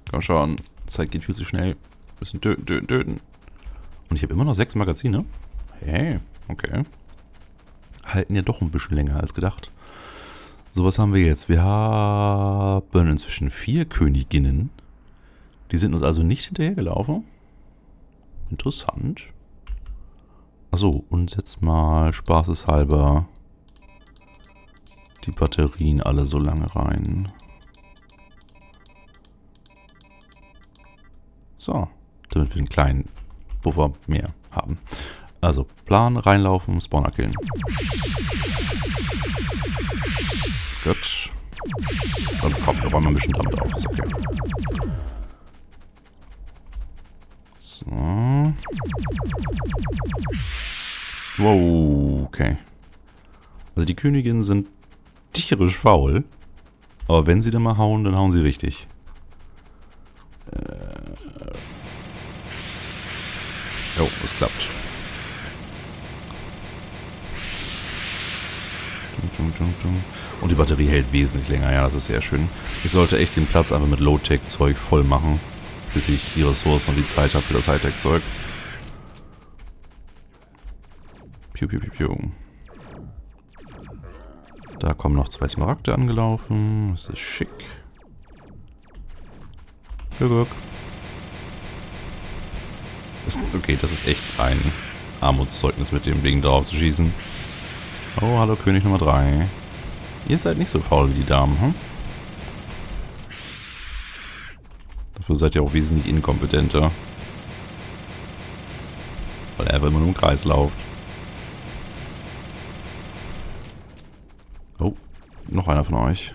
Komm schon. Zeit geht viel zu schnell. Müssen töten, töten, töten. Und ich habe immer noch 6 Magazine. Hey, okay. Halten ja doch ein bisschen länger als gedacht. So, was haben wir jetzt? Wir haben inzwischen 4 Königinnen. Die sind uns also nicht hinterhergelaufen. Interessant. Achso, und setzt mal spaßeshalber die Batterien alle so lange rein. So, damit wir einen kleinen Puffer mehr haben. Also, Plan, reinlaufen, Spawner killen. Gut. Und komm, wir räumen ein bisschen damit auf, ist okay. So. Wow, okay. Also die Königinnen sind tierisch faul. Aber wenn sie dann mal hauen, dann hauen sie richtig. Jo, es klappt. Und die Batterie hält wesentlich länger. Ja, das ist sehr schön. Ich sollte echt den Platz einfach mit Low-Tech-Zeug voll machen, bis ich die Ressourcen und die Zeit habe für das High-Tech-Zeug. Piu, piu, piu, piu. Da kommen noch 2 Smaragde angelaufen. Das ist schick. Guck. Okay, das ist echt ein Armutszeugnis, mit dem Ding drauf zu schießen. Oh, hallo König Nummer 3. Ihr seid nicht so faul wie die Damen, hm? Dafür seid ihr auch wesentlich inkompetenter. Weil er einfach immer nur im Kreis lauft. Oh, noch einer von euch.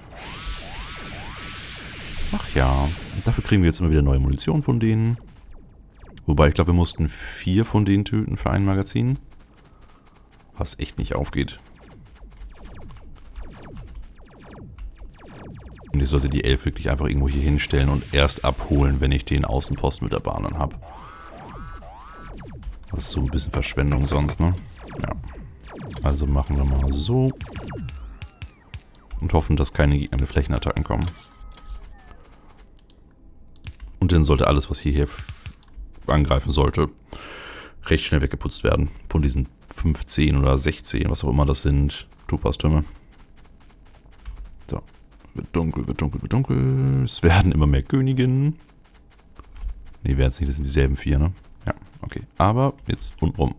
Ach ja, dafür kriegen wir jetzt immer wieder neue Munition von denen. Wobei, ich glaube, wir mussten 4 von denen töten für ein Magazin. Was echt nicht aufgeht. Und ich sollte die 11 wirklich einfach irgendwo hier hinstellen und erst abholen, wenn ich den Außenposten mit der Bahn dann habe. Das ist so ein bisschen Verschwendung sonst, ne? Ja. Also machen wir mal so. Und hoffen, dass keine Gegner mit Flächenattacken kommen. Und dann sollte alles, was hier angreifen sollte, recht schnell weggeputzt werden. Von diesen 15 oder 16, was auch immer das sind, Topaz-Türme. So. Wird dunkel, wird dunkel, wird dunkel. Es werden immer mehr Königinnen. Ne, werden es nicht, das sind dieselben 4, ne? Ja, okay. Aber jetzt untenrum.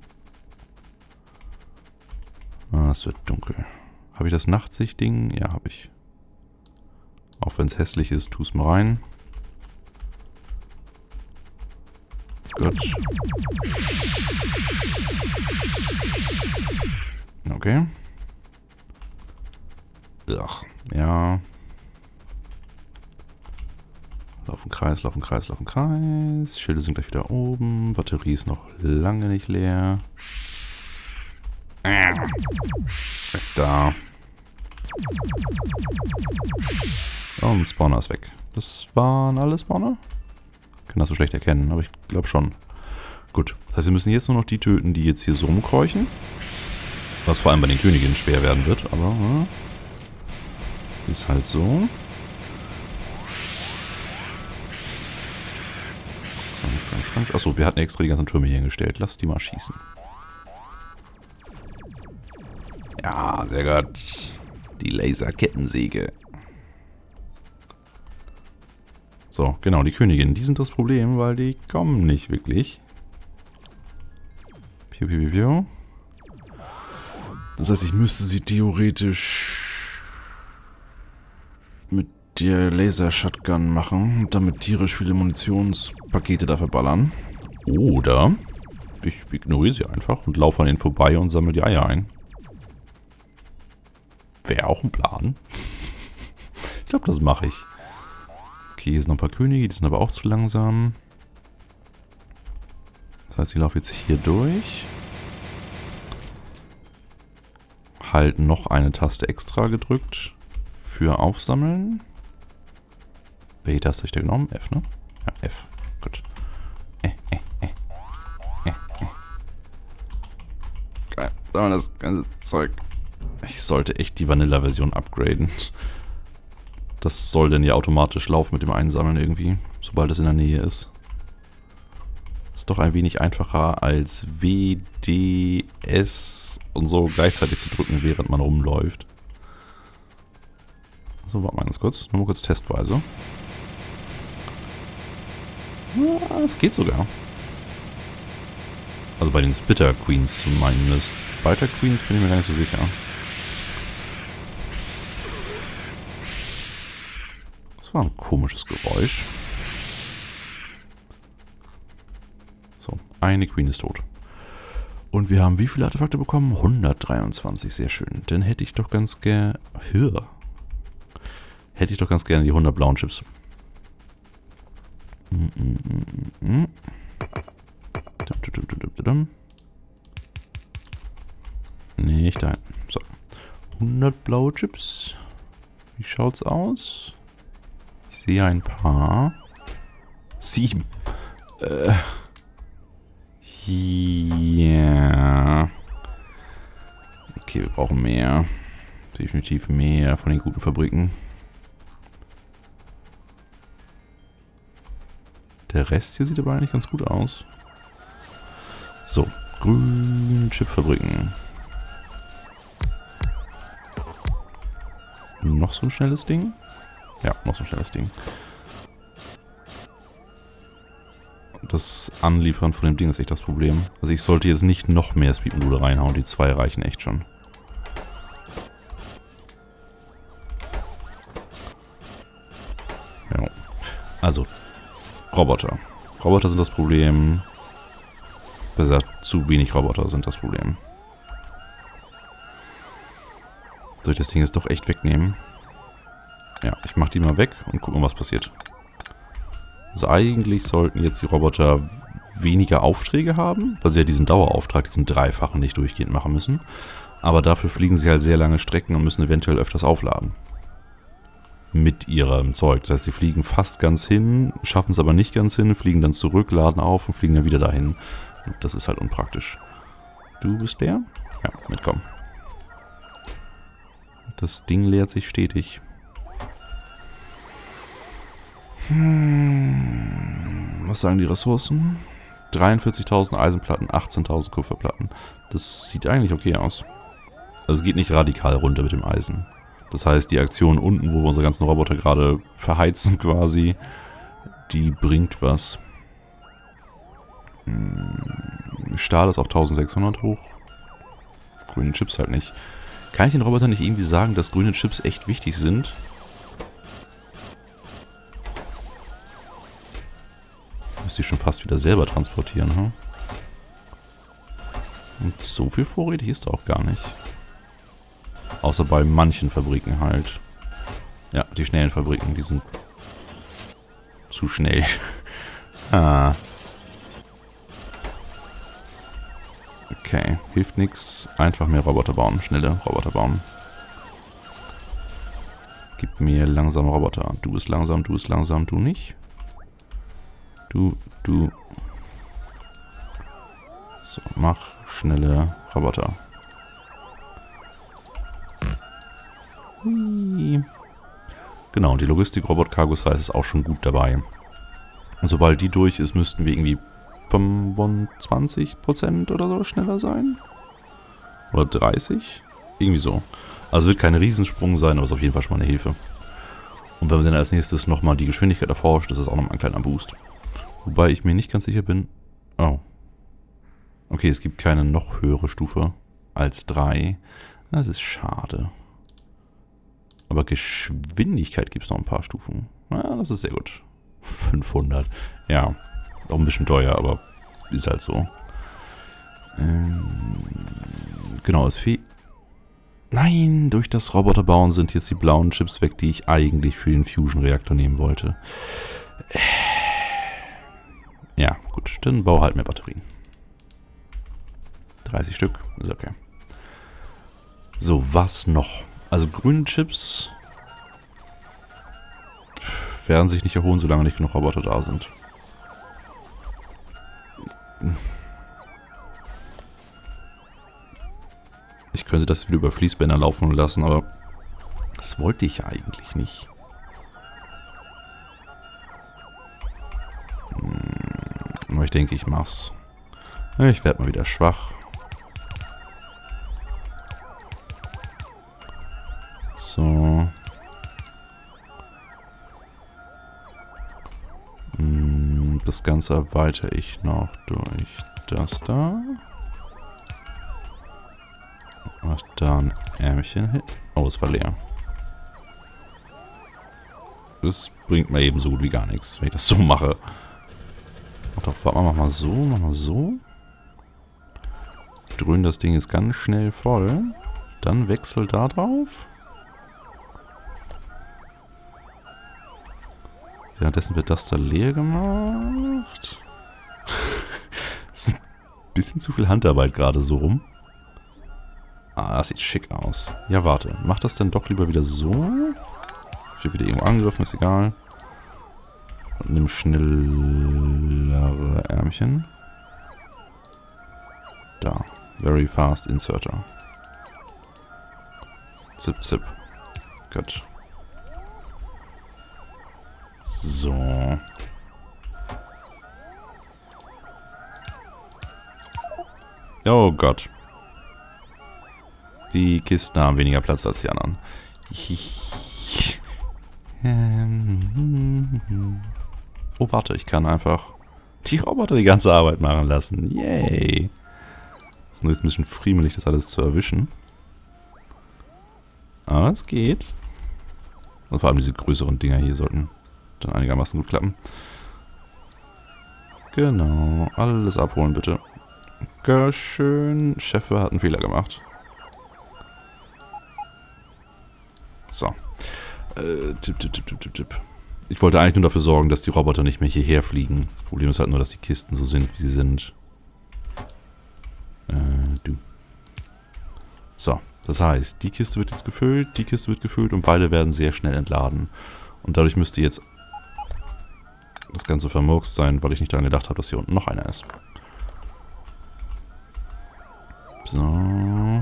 Ah, es wird dunkel. Habe ich das Nachtsichtding? Ja, habe ich. Auch wenn es hässlich ist, tu es mal rein. Gut. Okay. Ach, ja. Laufen Kreis, laufen Kreis, laufen Kreis. Schilde sind gleich wieder oben. Batterie ist noch lange nicht leer. Weg da. Und Spawner ist weg. Das waren alle Spawner? Kann das so schlecht erkennen, aber ich glaube schon. Gut, das heißt, wir müssen jetzt nur noch die töten, die jetzt hier so rumkräuchen. Was vor allem bei den Königinnen schwer werden wird, aber ist halt so. Achso, wir hatten extra die ganzen Türme hier hingestellt. Lass die mal schießen. Ja, sehr gut. Die Laserkettensäge. So, genau, die Königinnen, die sind das Problem, weil die kommen nicht wirklich. Piu, piu, piu, piu. Das heißt, ich müsste sie theoretisch mit der Laser-Shotgun machen und damit tierisch viele Munitionspakete da verballern. Oder ich ignoriere sie einfach und laufe an ihnen vorbei und sammle die Eier ein. Wäre auch ein Plan. Ich glaube, das mache ich. Okay, hier sind noch ein paar Könige, die sind aber auch zu langsam. Das heißt, ich laufe jetzt hier durch. Halt noch eine Taste extra gedrückt für Aufsammeln. Welche Taste habe ich da genommen? F, ne? Ja, F. Gut. Geil. Sammeln das ganze Zeug. Ich sollte echt die Vanilla-Version upgraden. Das soll denn ja automatisch laufen mit dem Einsammeln irgendwie, sobald es in der Nähe ist. Ist doch ein wenig einfacher als W, D, S und so gleichzeitig zu drücken, während man rumläuft. So, warte mal ganz kurz. Nur mal kurz testweise. Ja, es geht sogar. Also bei den Spitter Queens zumindest. Spitter Queens bin ich mir gar nicht so sicher. Das war ein komisches Geräusch. So, eine Queen ist tot. Und wir haben wie viele Artefakte bekommen? 123, sehr schön. Dann hätte ich doch ganz gerne... Hätte ich doch ganz gerne die 100 blauen Chips. Nicht dahin. So. 100 blaue Chips. Wie schaut's aus? Ich sehe ein paar. 7. Ja. Okay, wir brauchen mehr. Definitiv mehr von den guten Fabriken. Der Rest hier sieht aber eigentlich ganz gut aus. So, grüne Chipfabriken. Noch so ein schnelles Ding? Ja, noch so ein schnelles Ding. Das Anliefern von dem Ding ist echt das Problem. Also ich sollte jetzt nicht noch mehr Speedmodule reinhauen. Die 2 reichen echt schon. Ja. Also, Roboter. Roboter sind das Problem. Besser, zu wenig Roboter sind das Problem. Soll ich das Ding jetzt doch echt wegnehmen? Ja, ich mach die mal weg und gucken, was passiert. Also eigentlich sollten jetzt die Roboter weniger Aufträge haben, weil sie ja diesen Dauerauftrag, diesen dreifachen nicht durchgehend machen müssen. Aber dafür fliegen sie halt sehr lange Strecken und müssen eventuell öfters aufladen. Mit ihrem Zeug. Das heißt, sie fliegen fast ganz hin, schaffen es aber nicht ganz hin, fliegen dann zurück, laden auf und fliegen dann wieder dahin. Und das ist halt unpraktisch. Du bist der? Ja, mitkommen. Das Ding leert sich stetig. Was sagen die Ressourcen? 43.000 Eisenplatten, 18.000 Kupferplatten. Das sieht eigentlich okay aus. Also es geht nicht radikal runter mit dem Eisen. Das heißt, die Aktion unten, wo wir unsere ganzen Roboter gerade verheizen quasi, die bringt was. Stahl ist auf 1600 hoch. Grüne Chips halt nicht. Kann ich den Robotern nicht irgendwie sagen, dass grüne Chips echt wichtig sind? Müsste ich schon fast wieder selber transportieren, hm? Und so viel vorrätig ist auch gar nicht. Außer bei manchen Fabriken halt. Ja, die schnellen Fabriken, die sind zu schnell. Ah. Okay, hilft nichts. Einfach mehr Roboter bauen, schnelle Roboter bauen. Gib mir langsame Roboter. Du bist langsam, du nicht. Du. So, mach schnelle Roboter. Hui. Genau, und die Logistik-Robot-Cargo-Size ist auch schon gut dabei. Und sobald die durch ist, müssten wir irgendwie 25% oder so schneller sein. Oder 30? Irgendwie so. Also wird kein Riesensprung sein, aber ist auf jeden Fall schon mal eine Hilfe. Und wenn wir dann als nächstes nochmal die Geschwindigkeit erforscht, ist das auch nochmal ein kleiner Boost. Wobei ich mir nicht ganz sicher bin... Oh. Okay, es gibt keine noch höhere Stufe als 3. Das ist schade. Aber Geschwindigkeit gibt es noch ein paar Stufen. Ja, das ist sehr gut. 500. Ja, auch ein bisschen teuer, aber ist halt so. Genau, es fehlt... Nein, durch das Roboterbauen sind jetzt die blauen Chips weg, die ich eigentlich für den Fusion-Reaktor nehmen wollte. Ja, gut, dann baue halt mehr Batterien. 30 Stück, ist okay. So, was noch? Also grüne Chips werden sich nicht erholen, solange nicht genug Roboter da sind. Ich könnte das wieder über Fließbänder laufen lassen, aber das wollte ich ja eigentlich nicht. denke, ich mach's. Ich werde mal wieder schwach. So. Das Ganze erweitere ich noch durch das da. Mach da ein Ärmchen hin. Oh, es war leer. Das bringt mir eben so gut wie gar nichts, wenn ich das so mache. Ach doch, warte mal, mach mal so, mach mal so. Dröhnen das Ding jetzt ganz schnell voll. Dann wechsel da drauf. Währenddessen wird das da leer gemacht. Das ist ein bisschen zu viel Handarbeit gerade so rum. Ah, das sieht schick aus. Ja, warte. Mach das denn doch lieber wieder so. Ich bin wieder irgendwo angegriffen, ist egal. Und nimm schnellere Ärmchen. Da. Very fast inserter. Zip, zip. Gut. So. Oh Gott. Die Kisten haben weniger Platz als die anderen. Oh, warte, ich kann einfach die Roboter die ganze Arbeit machen lassen. Yay. Ist nur jetzt ein bisschen friemelig, das alles zu erwischen. Aber es geht. Und vor allem diese größeren Dinger hier sollten dann einigermaßen gut klappen. Genau, alles abholen bitte. Schön. Chef hat einen Fehler gemacht. So. Tipp. Ich wollte eigentlich nur dafür sorgen, dass die Roboter nicht mehr hierher fliegen. Das Problem ist halt nur, dass die Kisten so sind, wie sie sind. So, das heißt, die Kiste wird jetzt gefüllt, die Kiste wird gefüllt und beide werden sehr schnell entladen. Und dadurch müsste jetzt das Ganze vermurkst sein, weil ich nicht daran gedacht habe, dass hier unten noch einer ist. So.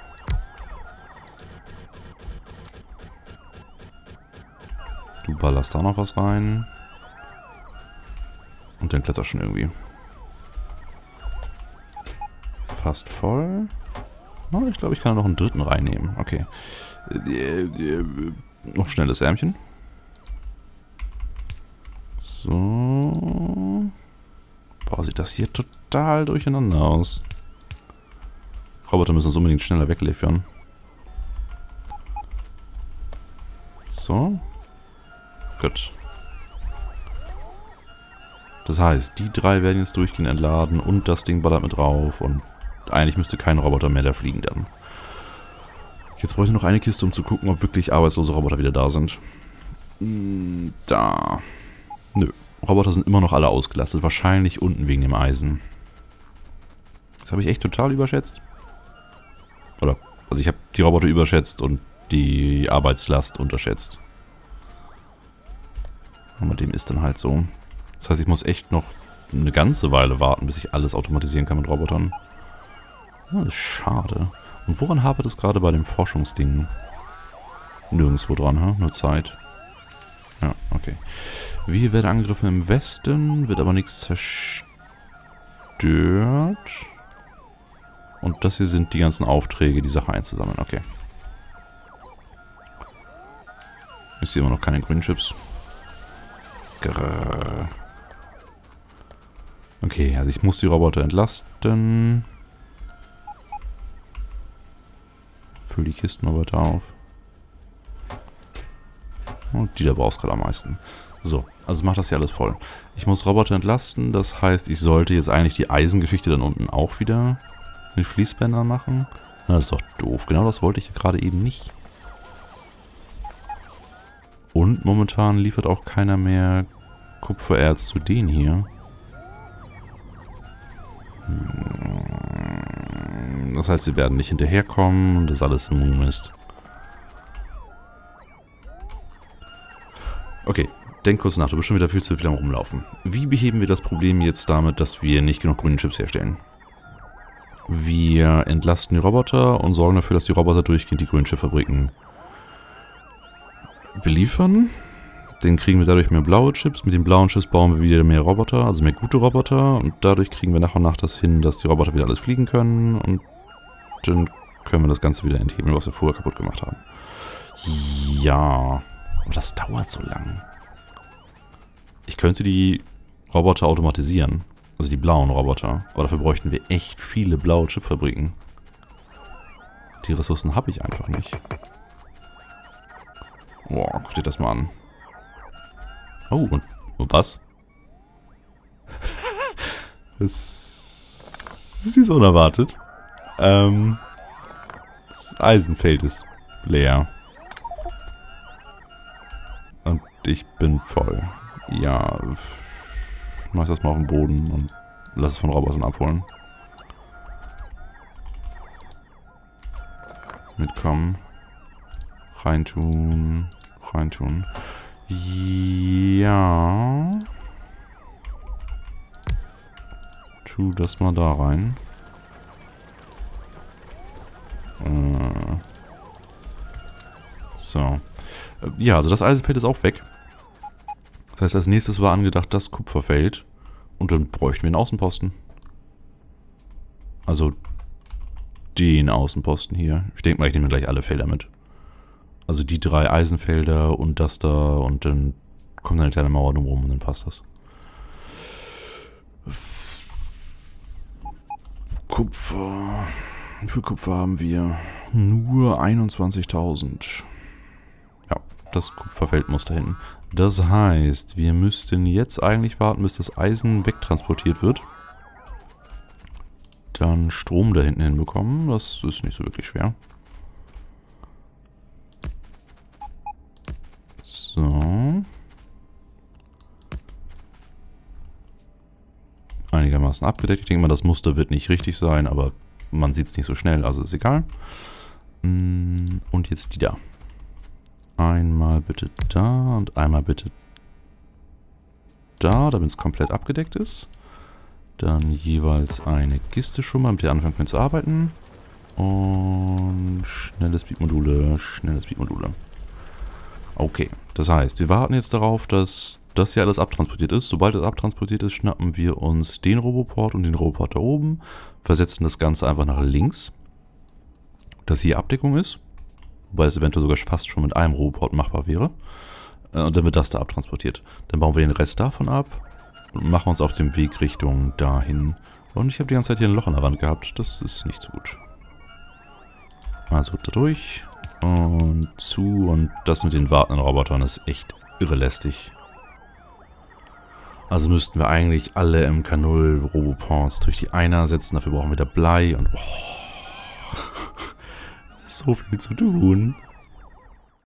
Du ballerst da noch was rein. Und dann kletter schon irgendwie. Fast voll. Oh, ich glaube, ich kann noch einen dritten reinnehmen. Okay. Noch schnelles Ärmchen. So. Boah, sieht das hier total durcheinander aus. Roboter müssen uns unbedingt schneller wegliefern. So. Gut. Das heißt, die drei werden jetzt durchgehend entladen und das Ding ballert mit drauf und eigentlich müsste kein Roboter mehr da fliegen dann. Jetzt brauche ich noch eine Kiste, um zu gucken, ob wirklich arbeitslose Roboter wieder da sind. Da. Nö. Roboter sind immer noch alle ausgelastet. Wahrscheinlich unten wegen dem Eisen. Das habe ich echt total überschätzt. Oder, also ich habe die Roboter überschätzt und die Arbeitslast unterschätzt. Aber dem ist dann halt so. Das heißt, ich muss echt noch eine ganze Weile warten, bis ich alles automatisieren kann mit Robotern. Das ist schade. Und woran hapert es gerade bei dem Forschungsding? Nirgendwo dran, ha? Nur Zeit. Ja, okay. Wir werden angegriffen im Westen, wird aber nichts zerstört. Und das hier sind die ganzen Aufträge, die Sache einzusammeln. Okay. Ich sehe immer noch keine Green Chips. Grrr. Okay, also ich muss die Roboter entlasten. Füll die Kisten aber weiter auf. Und die da brauchst gerade am meisten. So, also macht das hier alles voll. Ich muss Roboter entlasten, das heißt, ich sollte jetzt eigentlich die Eisengeschichte dann unten auch wieder mit Fließbändern machen. Das ist doch doof, genau das wollte ich ja gerade eben nicht. Und momentan liefert auch keiner mehr Kupfererz zu denen hier. Das heißt, sie werden nicht hinterherkommen und das ist alles Mist. Okay, denk kurz nach, du bist schon wieder viel zu viel am Rumlaufen. Wie beheben wir das Problem jetzt damit, dass wir nicht genug grüne Chips herstellen? Wir entlasten die Roboter und sorgen dafür, dass die Roboter durchgehend die grünen Chipfabriken beliefern. Den kriegen wir dadurch mehr blaue Chips. Mit den blauen Chips bauen wir wieder mehr Roboter, also mehr gute Roboter. Und dadurch kriegen wir nach und nach das hin, dass die Roboter wieder alles fliegen können. Und dann können wir das Ganze wieder enthebeln, was wir vorher kaputt gemacht haben. Ja, aber das dauert so lang. Ich könnte die Roboter automatisieren. Also die blauen Roboter. Aber dafür bräuchten wir echt viele blaue Chipfabriken. Die Ressourcen habe ich einfach nicht. Boah, guck dir das mal an. Oh, und was? Das ist jetzt unerwartet. Das Eisenfeld ist leer. Und ich bin voll. Ja, ich mach das mal auf den Boden und lass es von Robotern abholen. Mitkommen. Reintun. Reintun. Ja. Tu das mal da rein. So. Ja, also das Eisenfeld ist auch weg. Das heißt, als nächstes war angedacht das Kupferfeld. Und dann bräuchten wir einen Außenposten. Also den Außenposten hier. Ich denke mal, ich nehme gleich alle Felder mit. Also die 3 Eisenfelder und das da und dann kommt eine kleine Mauer drumherum und dann passt das. Kupfer. Wie viel Kupfer haben wir? Nur 21.000. Ja, das Kupferfeld muss dahin. Das heißt, wir müssten jetzt eigentlich warten, bis das Eisen wegtransportiert wird. Dann Strom da hinten hinbekommen. Das ist nicht so wirklich schwer. So. Einigermaßen abgedeckt. Ich denke mal, das Muster wird nicht richtig sein, aber man sieht es nicht so schnell, also ist egal. Und jetzt die da. Einmal bitte da und einmal bitte da, damit es komplett abgedeckt ist. Dann jeweils eine Kiste schon mal, damit wir anfangen können zu arbeiten. Und schnelle Speedmodule, schnelle Speedmodule. Okay, das heißt, wir warten jetzt darauf, dass das hier alles abtransportiert ist. Sobald es abtransportiert ist, schnappen wir uns den Roboport und den Roboport da oben, versetzen das Ganze einfach nach links, dass hier Abdeckung ist, wobei es eventuell sogar fast schon mit einem Roboport machbar wäre. Und dann wird das da abtransportiert. Dann bauen wir den Rest davon ab und machen uns auf den Weg Richtung dahin. Und ich habe die ganze Zeit hier ein Loch in der Wand gehabt. Das ist nicht so gut. Also da durch und zu. Und das mit den wartenden Robotern ist echt irre lästig. Also müssten wir eigentlich alle MK0 Roboports durch die Einer setzen. Dafür brauchen wir da Blei und so viel zu tun.